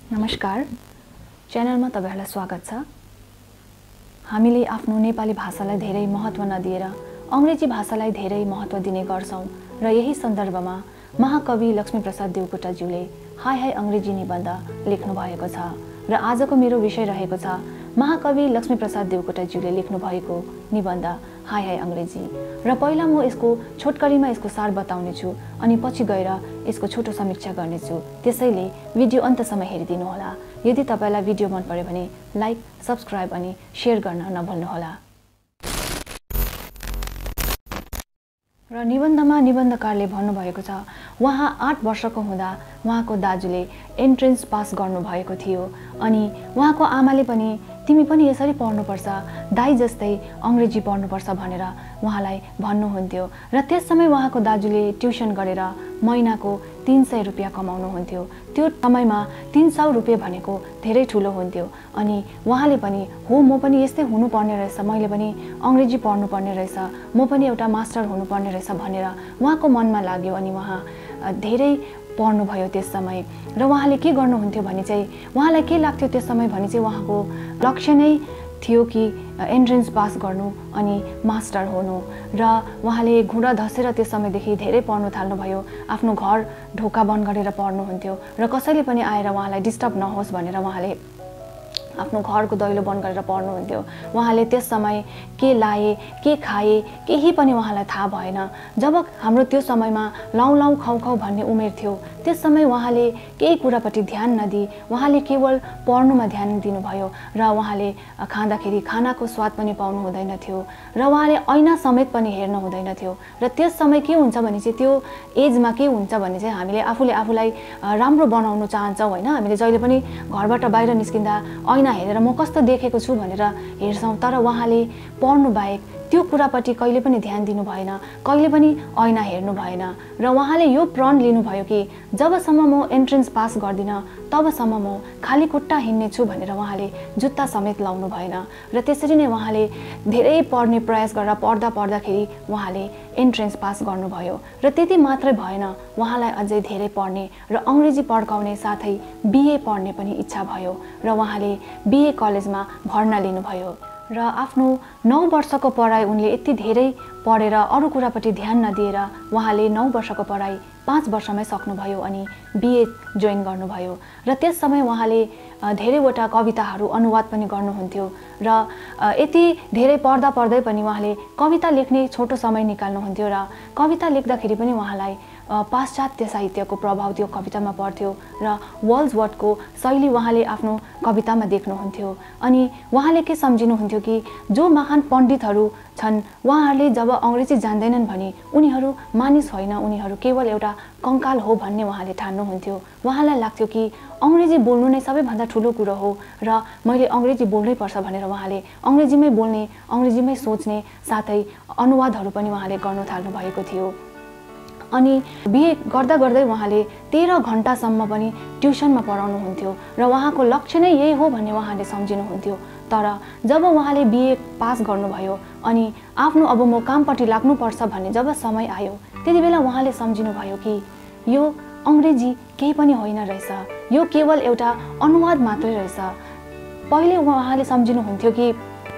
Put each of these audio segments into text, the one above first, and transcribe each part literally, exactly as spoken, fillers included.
नमस्कार, च्यानलमा तपाईहरुलाई स्वागत छ। हामीले आफ्नो नेपाली भाषालाई धेरै महत्त्व नदिएर अंग्रेजी भाषालाई धेरै महत्त्व दिने गर्छौं र यही सन्दर्भमा महाकवि लक्ष्मीप्रसाद देवकोटाज्यूले हाय हाय अंग्रेजी निबन्ध लेख्नु भएको छ र आजको मेरो विषय रहेको छ महाकवि लक्ष्मीप्रसाद देवकोटाज्यूले लेख्नु भएको निबन्ध हाय हाय अंग्रेजी। र पहिला म यसको छोटकरीमा यसको सार बताउने छु अनि पछि गएर यसको छोटो समीक्षा गर्ने छु। त्यसैले भिडियो अन्तसम्म हेरिदिनु होला। यदि तपाईलाई भिडियो मन पर्यो भने लाइक, सब्स्क्राइब अनि शेयर गर्न नभुल्नु होला। र निबन्धमा निबन्धकारले भन्नुभएको छ उहाँ आठ वर्षको हुँदा उहाँको दाजुले एन्ट्रेन्स पास गर्नुभएको थियो अनि उहाँको आमाले पनि तिमी पनि यसरी पढ्नुपर्छ, दाइ जस्तै अंग्रेजी पढ्नुपर्छ भनेर उहाँलाई भन्नुहुन्थ्यो र त्यस समय उहाँको दाजुले ट्युसन गरेर महिनाको तीन सय रुपैयाँ कमाउनुहुन्थ्यो। त्यो समयमा तीन सय रुपैयाँ भनेको धेरै ठुलो हुन्थ्यो अनि उहाँले पनि हो म पनि यस्तै हुनुपर्ने रहेछ, मैले पनि अंग्रेजी पढ्नुपर्ने रहेछ, म पनि एउटा मास्टर हुनुपर्ने रहेछ भनेर उहाँको मनमा लाग्यो अनि उहाँ धेरै पढ्नुभयो त्यस समय। र उहाँले के गर्नुहुन्थ्यो भने चाहिँ उहाँलाई के लाग्थ्यो त्यस समय भने चाहिँ उहाँको लक्ष्य नै थियो कि एन्ट्रेन्स पास गर्नु अनि मास्टर हुनु र उहाँले घुँडा धसेर त्यस समयदेखि धेरै पढ्नु थाल्नुभयो। आफ्नो घर ढोका बन्द गरेर पढ्नुहुन्थ्यो र कसैले पनि आएर उहाँलाई डिस्टर्ब नहोस् भनेर उहाँले आफ्नो घरको दैलो बन्द गरेर पढ्नुहुन्थ्यो। उहाँले त्यस समय के लाए के खाए केही पनि उहाँलाई थाहा भएन। जब हाम्रो त्यो समयमा लाउ लाउ खाउ खाउ भन्ने उमेर थियो त्यस समय उहाँले केही कुरापट्टि ध्यान नदिई उहाँले केवल पढ्नुमा ध्यान दिनुभयो र उहाँले खाँदाखेरि खानाको स्वाद पनि पाउनु हुँदैन थियो र उहाँले ऐना समेत पनि हेर्नु हुँदैन थियो। र त्यस समय के हुन्छ भने चाहिँ त्यो एजमा के हुन्छ भने चाहिँ हामीले आफूले आफूलाई राम्रो बनाउन चाहन्छौँ हैन। हामीले जहिले पनि घरबाट बाहिर निस्किँदा ऐना हेरेर म कस्तो देखेको छु भनेर हेर्छौं, तर उहाँले पढ्नु बाहेक त्यो कुरापट्टि कहिले पनि ध्यान दिनु भएन, कहिले पनि ऐना हेर्नु भएन र उहाँले यो प्रण लिनुभयो कि जबसम्म म एन्ट्रेन्स पास गर्दिन तबसम्म म खाली खुट्टा हिँड्ने छु भनेर उहाँले जुत्ता समेत लाउनु भएन र त्यसरी नै उहाँले धेरै पढ्ने प्रयास गरेर पढ्दा पढ्दाखेरि उहाँले एन्ट्रेन्स पास गर्नुभयो र त्यति मात्रै भएन, उहाँलाई अझै धेरै पढ्ने र अंग्रेजी पढ्काउने साथै बीए पढ्ने पनि इच्छा भयो र उहाँले बीए कलेजमा भर्ना लिनुभयो र आफ्नो नौ वर्षको पढाइ उनले यति धेरै पढेर अरु कुरापट्टि ध्यान नदिएर उहाँले नौ वर्षको पढाइ पाँच वर्षमै सक्नुभयो अनि बीए जोइन गर्नुभयो र त्यस समय उहाँले धेरैवटा कविताहरू अनुवाद पनि गर्नुहुन्थ्यो र यति धेरै पढ्दा पढ्दै पनि उहाँले कविता लेख्ने छोटो समय निकाल्नुहुन्थ्यो र कविता लेख्दाखेरि पनि उहाँलाई पाश्चात्य साहित्यको प्रभाव त्यो कवितामा पर्थ्यो र वर्ड्सवर्थको शैली उहाँले आफ्नो कवितामा देख्नुहुन्थ्यो अनि उहाँले के सम्झिनुहुन्थ्यो कि जो महान पण्डितहरू छन् उहाँहरूले जब अंग्रेजी जान्दैनन् भने उनीहरू मानिस होइन, उनीहरू केवल एउटा कंकाल हो भन्ने उहाँले ठान्नुहुन्थ्यो। उहाँलाई लाग्थ्यो कि अंग्रेजी बोल्नु नै सबैभन्दा ठुलो कुरो हो र मैले अंग्रेजी बोल्नै पर्छ भनेर उहाँले अंग्रेजीमै बोल्ने, अंग्रेजीमै सोच्ने साथै अनुवादहरू पनि उहाँले गर्न थाल्नु भएको थियो। अनि बीए गर्दा गर्दै उहाँले तेह्र घण्टासम्म पनि ट्युसनमा पढाउनुहुन्थ्यो र उहाँको लक्ष्य नै यही हो भन्ने उहाँले सम्झिनुहुन्थ्यो। तर जब उहाँले बीए पास गर्नुभयो अनि आफ्नो अब म कामपट्टि लाग्नुपर्छ भन्ने जब समय आयो त्यति बेला उहाँले सम्झिनुभयो कि यो अंग्रेजी केही पनि होइन रहेछ, यो केवल एउटा अनुवाद मात्रै रहेछ। पहिले उहाँले सम्झिनुहुन्थ्यो कि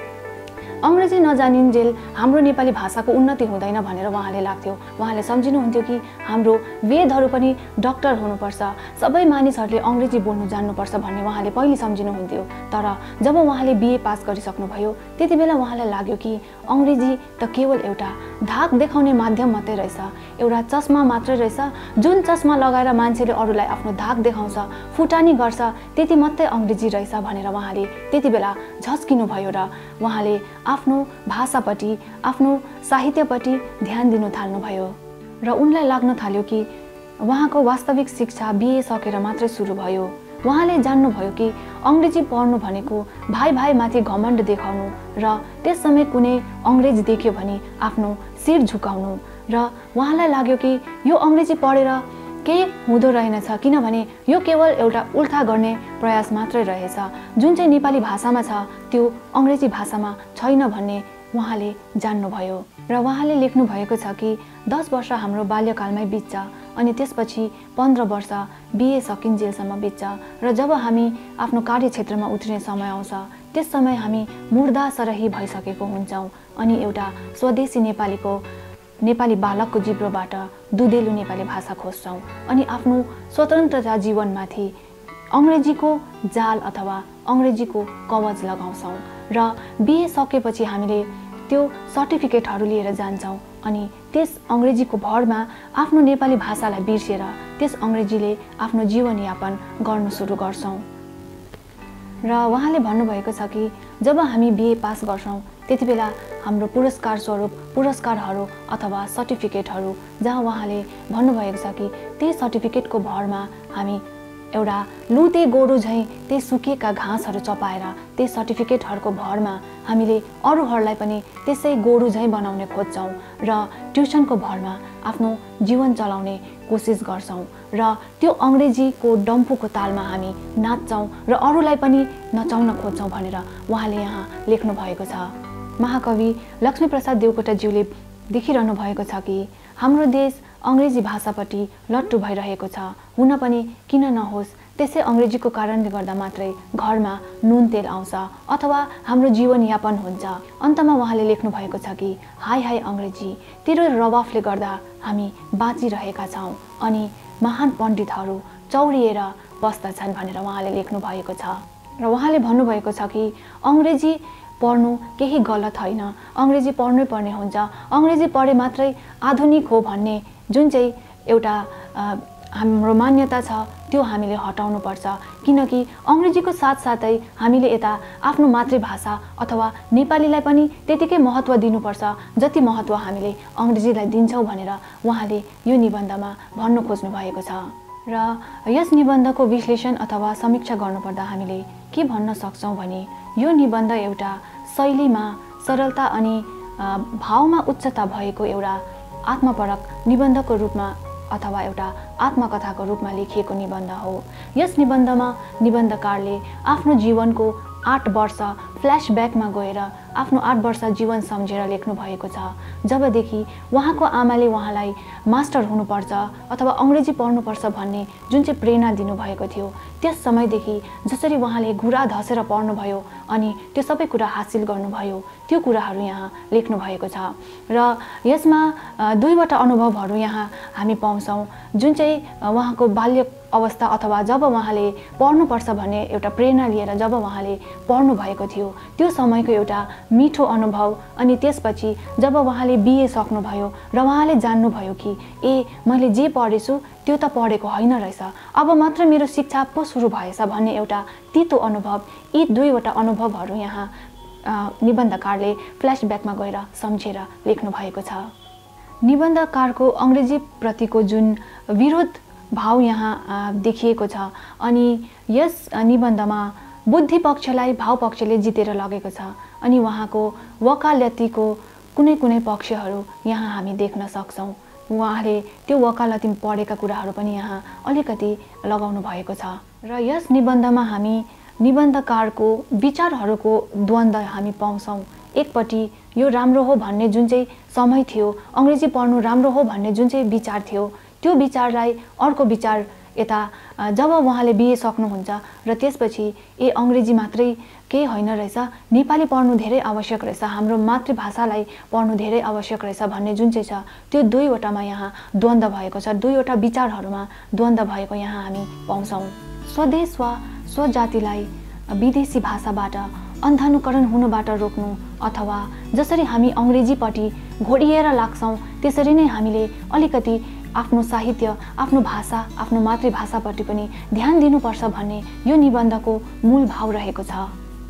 अंग्रेजी नजानिन्जेल हाम्रो नेपाली भाषाको उन्नति हुँदैन भनेर उहाँले लाग्थ्यो। उहाँले सम्झिनुहुन्थ्यो कि हाम्रो वेदहरू पनि डाक्टर हुनुपर्छ, सबै मानिसहरूले अंग्रेजी बोल्नु जान्नुपर्छ भन्ने उहाँले पहिले सम्झिनुहुन्थ्यो। तर जब उहाँले बीए पास गरिसक्नुभयो त्यति बेला उहाँलाई लाग्यो कि अंग्रेजी त केवल एउटा धाक देखाउने माध्यम मात्रै रहेछ, एउटा चस्मा मात्रै रहेछ। जुन चस्मा लगाएर मान्छेले अरूलाई आफ्नो धाक देखाउँछ, फुटानी गर्छ, त्यति मात्रै अंग्रेजी रहेछ भनेर उहाँले त्यति बेला झस्किनुभयो र उहाँले आफ्नो भाषापट्टि, आफ्नो साहित्यपट्टि ध्यान दिनु थाल्नुभयो र उनलाई लाग्न थाल्यो कि उहाँको वास्तविक शिक्षा बीए सकेर मात्रै सुरु भयो। उहाँले जान्नुभयो कि अंग्रेजी पढ्नु भनेको भाइ भाइ माथि घमण्ड देखाउनु र त्यस समय कुनै अंग्रेज देख्यो भने आफ्नो शिर झुकाउनु र उहाँलाई लाग्यो कि यो अंग्रेजी पढेर केही हुँदो रहेनछ, किनभने यो केवल एउटा उल्था गर्ने प्रयास मात्रै रहेछ। जुन चाहिँ नेपाली भाषामा छ त्यो अंग्रेजी भाषामा छैन भन्ने उहाँले जान्नुभयो र उहाँले लेख्नु भएको छ कि दस वर्ष हाम्रो बाल्यकालमै बित्छ अनि त्यसपछि पन्ध्र वर्ष बिए सकिन्जेलसम्म बित्छ र जब हामी आफ्नो कार्यक्षेत्रमा उत्रिने समय आउँछ त्यस समय हामी मुर्दा सरही भइसकेको हुन्छौँ अनि एउटा स्वदेशी नेपालीको नेपाली बालकको जिब्रोबाट दुधेलु नेपाली भाषा खोज्छौँ अनि आफ्नो स्वतन्त्रता जीवनमाथि अङ्ग्रेजीको जाल अथवा अङ्ग्रेजीको कवच लगाउँछौँ र बिए सकेपछि हामीले त्यो सर्टिफिकेटहरू लिएर जान्छौँ अनि त्यस अङ्ग्रेजीको भरमा आफ्नो नेपाली भाषालाई बिर्सेर त्यस अङ्ग्रेजीले आफ्नो जीवनयापन गर्नु सुरु गर्छौँ। र उहाँले भन्नुभएको छ कि जब हामी बिए पास गर्छौँ त्यति बेला हाम्रो पुरस्कार स्वरूप पुरस्कारहरू अथवा सर्टिफिकेटहरू जहाँ उहाँले भन्नुभएको छ कि त्यही सर्टिफिकेटको भरमा हामी एउटा लुते गोरु झैँ त्यही सुकेका घाँसहरू चपाएर त्यही सर्टिफिकेटहरूको भरमा हामीले अरूहरूलाई पनि त्यसै गोरु झैँ बनाउने खोज्छौँ र ट्युसनको भरमा आफ्नो जीवन चलाउने कोसिस गर्छौँ र त्यो अङ्ग्रेजीको डम्फुको तालमा हामी नाच्छौँ र अरूलाई पनि नचाउन खोज्छौँ भनेर उहाँले यहाँ लेख्नु भएको छ। महाकवि लक्ष्मीप्रसाद देवकोटाज्यूले देखिरहनु भएको छ कि हाम्रो देश अङ्ग्रेजी भाषापट्टि लट्टु भइरहेको छ, हुन पनि किन नहोस्, त्यसै अङ्ग्रेजीको कारणले गर्दा मात्रै घरमा नुन तेल आउँछ अथवा हाम्रो जीवनयापन हुन्छ। अन्तमा उहाँले लेख्नु भएको छ कि हाई हाई अङ्ग्रेजी, तेरो रवाफले गर्दा हामी बाँचिरहेका छौँ अनि महान पण्डितहरू चौरिएर बस्दछन् भनेर उहाँले लेख्नु भएको छ। र उहाँले भन्नुभएको छ कि अङ्ग्रेजी पढ्नु केही गलत होइन, अङ्ग्रेजी पढ्नै पर्ने हुन्छ, अङ्ग्रेजी पढे मात्रै आधुनिक हो भन्ने जुन चाहिँ एउटा हाम्रो मान्यता छ त्यो हामीले हटाउनुपर्छ किनकि अङ्ग्रेजीको साथसाथै हामीले यता आफ्नो मातृभाषा अथवा नेपालीलाई पनि त्यतिकै महत्त्व दिनुपर्छ जति महत्त्व हामीले अङ्ग्रेजीलाई दिन्छौँ भनेर उहाँले यो निबन्धमा भन्नु खोज्नु भएको छ। र यस निबन्धको विश्लेषण अथवा समीक्षा गर्नुपर्दा हामीले के भन्न सक्छौँ भने यो निबन्ध एउटा शैलीमा सरलता अनि भावमा उच्चता भएको एउटा आत्मपरक निबन्धको रूपमा अथवा एउटा आत्मकथाको रूपमा लेखिएको निबन्ध हो। यस निबन्धमा निबन्धकारले आफ्नो जीवनको आठ वर्ष फ्ल्यासब्याकमा गएर आफ्नो आठ वर्ष जीवन सम्झेर लेख्नु भएको छ। जबदेखि उहाँको आमाले उहाँलाई मास्टर हुनुपर्छ अथवा अङ्ग्रेजी पढ्नुपर्छ भन्ने जुन चाहिँ प्रेरणा दिनुभएको थियो त्यस समयदेखि जसरी उहाँले घुरा धसेर पढ्नुभयो अनि त्यो सबै कुरा हासिल गर्नुभयो त्यो कुराहरू यहाँ लेख्नु भएको छ। र यसमा दुईवटा अनुभवहरू यहाँ हामी पाउँछौँ जुन चाहिँ उहाँको बाल्य अवस्था अथवा जब उहाँले पढ्नुपर्छ भन्ने एउटा प्रेरणा लिएर जब उहाँले पढ्नु भएको थियो त्यो समयको एउटा मिठो अनुभव अनि त्यसपछि जब उहाँले बिए सक्नुभयो र उहाँले जान्नुभयो कि ए मैले जे पढेछु त्यो त पढेको होइन रहेछ, अब मात्र मेरो शिक्षा पो सुरु भएछ भन्ने एउटा तितो अनुभव, यी दुईवटा अनुभवहरू यहाँ निबन्धकारले फ्ल्यासब्याकमा गएर सम्झेर लेख्नु भएको छ। निबन्धकारको अङ्ग्रेजी प्रतिको जुन विरोध भाव यहाँ देखिएको छ अनि यस निबन्धमा बुद्धि पक्षलाई भाव पक्षले जितेर लगेको छ अनि उहाँको वकालतीको कुनै कुनै पक्षहरू यहाँ हामी देख्न सक्छौँ। उहाँले त्यो वकालती पढेका कुराहरू पनि यहाँ अलिकति लगाउनु भएको छ। र यस निबन्धमा हामी निबन्धकारको विचारहरूको द्वन्द्व हामी पाउँछौँ। एकपट्टि यो राम्रो हो भन्ने जुन चाहिँ समय थियो, अङ्ग्रेजी पढ्नु राम्रो हो भन्ने जुन चाहिँ विचार थियो त्यो विचारलाई अर्को विचार यता जब उहाँले बिए सक्नुहुन्छ र त्यसपछि ए अङ्ग्रेजी मात्रै केही होइन रहेछ, नेपाली पढ्नु धेरै आवश्यक रहेछ, हाम्रो मातृभाषालाई पढ्नु धेरै आवश्यक रहेछ भन्ने जुन चाहिँ छ त्यो दुईवटामा यहाँ द्वन्द्व भएको छ, दुईवटा विचारहरूमा द्वन्द्व भएको यहाँ हामी पाउँछौँ। स्वदेश वा स्वजातिलाई विदेशी भाषाबाट अन्धानुकरण हुनबाट रोक्नु अथवा जसरी हामी अङ्ग्रेजीपट्टि घोडिएर लाग्छौँ त्यसरी नै हामीले अलिकति आफ्नो साहित्य, आफ्नो भाषा, आफ्नो मातृभाषापट्टि पनि ध्यान दिनुपर्छ भन्ने यो निबन्धको मूल भाव रहेको छ।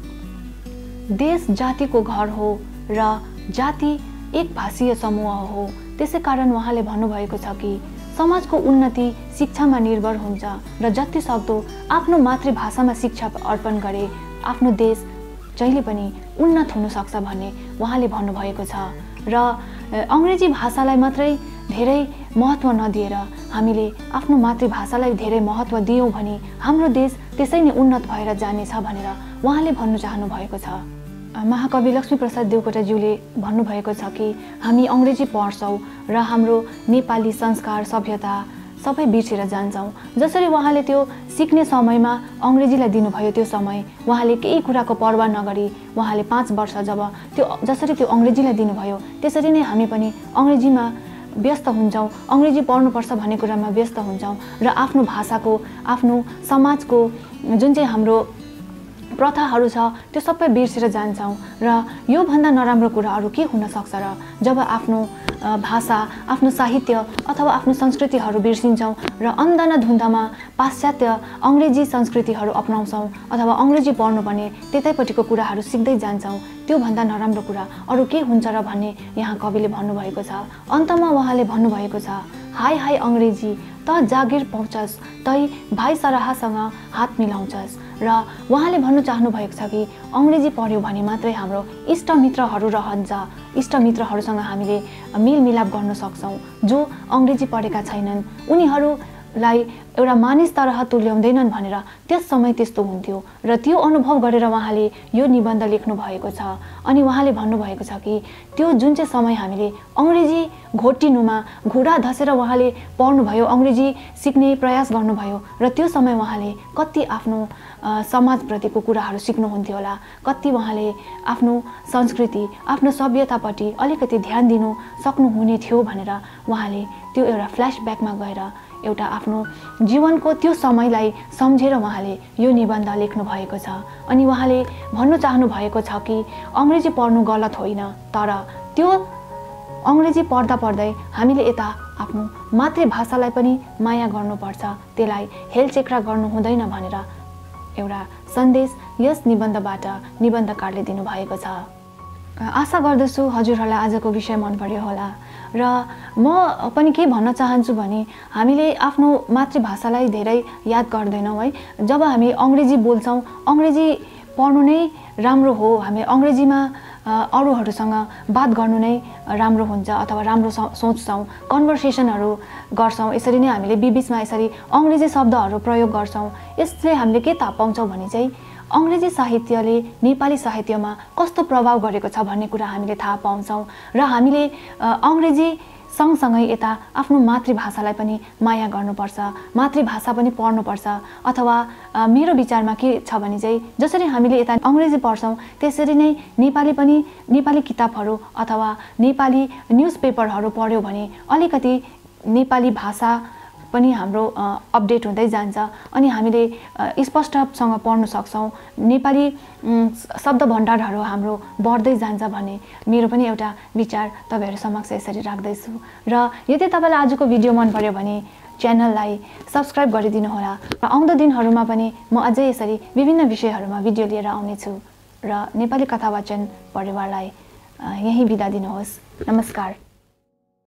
देश जातिको घर हो र जाति एक भाषीय समूह हो, त्यसै कारण उहाँले भन्नुभएको छ कि समाजको उन्नति शिक्षामा निर्भर हुन्छ र जति सक्दो आफ्नो मातृभाषामा शिक्षा अर्पण गरे आफ्नो देश जहिले पनि उन्नत हुन सक्छ भन्ने उहाँले भन्नुभएको छ। र अङ्ग्रेजी भाषालाई मात्रै धेरै महत्त्व नदिएर हामीले आफ्नो मातृभाषालाई धेरै महत्त्व दियौँ भने हाम्रो देश त्यसै नै उन्नत भएर जानेछ भनेर उहाँले भन्नु चाहनु भएको छ। महाकवि लक्ष्मीप्रसाद देवकोटाज्यूले भन्नुभएको छ कि हामी अङ्ग्रेजी पढ्छौँ र हाम्रो नेपाली संस्कार सभ्यता सबै बिर्सेर जान्छौँ। जसरी उहाँले त्यो सिक्ने समयमा अङ्ग्रेजीलाई दिनुभयो, त्यो समय उहाँले केही कुराको पर्वाह नगरी उहाँले पाँच वर्ष जब त्यो जसरी त्यो अङ्ग्रेजीलाई दिनुभयो, त्यसरी नै हामी पनि अङ्ग्रेजीमा व्यस्त हुन्छौँ, अङ्ग्रेजी पढ्नुपर्छ भन्ने कुरामा व्यस्त हुन्छौँ र आफ्नो भाषाको, आफ्नो समाजको जुन चाहिँ हाम्रो प्रथाहरू छ त्यो सबै बिर्सेर जान्छौँ। र योभन्दा नराम्रो कुराहरू के हुन सक्छ र जब आफ्नो भाषा, आफ्नो साहित्य अथवा आफ्नो संस्कृतिहरू बिर्सिन्छौँ र अन्धाधुन्दामा पाश्चात्य अङ्ग्रेजी संस्कृतिहरू अपनाउँछौँ अथवा अङ्ग्रेजी पढ्नुपर्ने त्यतैपट्टिको कुराहरू सिक्दै जान्छौँ। त्योभन्दा नराम्रो कुरा अरू के हुन्छ र भन्ने यहाँ कविले भन्नुभएको छ। अन्तमा उहाँले भन्नुभएको छ, हाई हाई अङ्ग्रेजी त जागिर पाउँछस्, तै भाइ सराहसँग हात मिलाउँछस्। र उहाँले भन्नु चाहनु भएको छ कि अङ्ग्रेजी पढ्यो भने मात्रै हाम्रो इष्टमित्रहरू रहन्छ, इष्टमित्रहरूसँग हामीले मेलमिलाप गर्न सक्छौँ। जो अङ्ग्रेजी पढेका छैनन् उनीहरूलाई एउटा मानिस तरह तुल्याउँदैनन् भनेर त्यस समय त्यस्तो हुन्थ्यो र त्यो अनुभव गरेर उहाँले यो निबन्ध लेख्नु भएको छ। अनि उहाँले भन्नुभएको छ कि त्यो जुन चाहिँ समय हामीले अङ्ग्रेजी घोटिनुमा घुँडा धसेर उहाँले पढ्नुभयो, अङ्ग्रेजी सिक्ने प्रयास गर्नुभयो र त्यो समय उहाँले कति आफ्नो समाजप्रतिको कुराहरू सिक्नुहुन्थ्यो होला, कति उहाँले आफ्नो संस्कृति, आफ्नो सभ्यतापट्टि अलिकति ध्यान दिनु सक्नुहुने थियो भनेर उहाँले त्यो एउटा फ्ल्यासब्याकमा गएर एउटा आफ्नो जीवनको त्यो समयलाई सम्झेर उहाँले यो निबन्ध लेख्नु भएको छ। अनि उहाँले भन्नु चाहनु भएको छ कि अङ्ग्रेजी पढ्नु गलत होइन, तर त्यो अङ्ग्रेजी पढ्दा पढ्दै हामीले यता आफ्नो मातृभाषालाई पनि माया गर्नुपर्छ, त्यसलाई हेलचेक्रा गर्नु हुँदैन भनेर एउटा सन्देश यस निबन्धबाट निबन्धकारले दिनुभएको छ। आशा गर्दछु हजुरहरूलाई आजको विषय मन पर्यो होला र म पनि के भन्न चाहन्छु भने हामीले आफ्नो मातृभाषालाई धेरै याद गर्दैनौँ है। जब हामी अङ्ग्रेजी बोल्छौँ, अङ्ग्रेजी पढ्नु नै राम्रो हो, हामी अङ्ग्रेजीमा अरूहरूसँग बात गर्नु नै राम्रो हुन्छ अथवा राम्रो सोच्छौँ, कन्भर्सेसनहरू गर्छौँ। यसरी नै हामीले बिबिचमा यसरी अङ्ग्रेजी शब्दहरू प्रयोग गर्छौँ। यसले हामीले के थाहा पाउँछौँ भने चाहिँ अङ्ग्रेजी साहित्यले नेपाली साहित्यमा कस्तो प्रभाव गरेको छ भन्ने कुरा हामीले थाहा पाउँछौँ र हामीले अङ्ग्रेजी सँगसँगै यता आफ्नो मातृभाषालाई पनि माया गर्नुपर्छ, मातृभाषा पनि पढ्नुपर्छ। अथवा मेरो विचारमा के छ भने चाहिँ जसरी हामीले यता अङ्ग्रेजी पढ्छौँ त्यसरी नै नेपाली पनि नेपाली किताबहरू अथवा नेपाली न्युज पेपरहरू पढ्यो भने अलिकति नेपाली भाषा पनि हाम्रो अपडेट हुँदै जान्छ अनि हामीले स्पष्टसँग पढ्न सक्छौँ, नेपाली शब्द भण्डारहरू हाम्रो बढ्दै जान्छ भन्ने मेरो पनि एउटा विचार तपाईँहरू समक्ष यसरी राख्दैछु। र यदि तपाईँलाई आजको भिडियो मन पर्यो भने च्यानललाई सब्सक्राइब गरिदिनु होला र आउँदो दिनहरूमा पनि म अझै यसरी विभिन्न विषयहरूमा भिडियो लिएर आउनेछु र नेपाली कथा वाचन परिवारलाई यही बिदा दिनुहोस्। नमस्कार।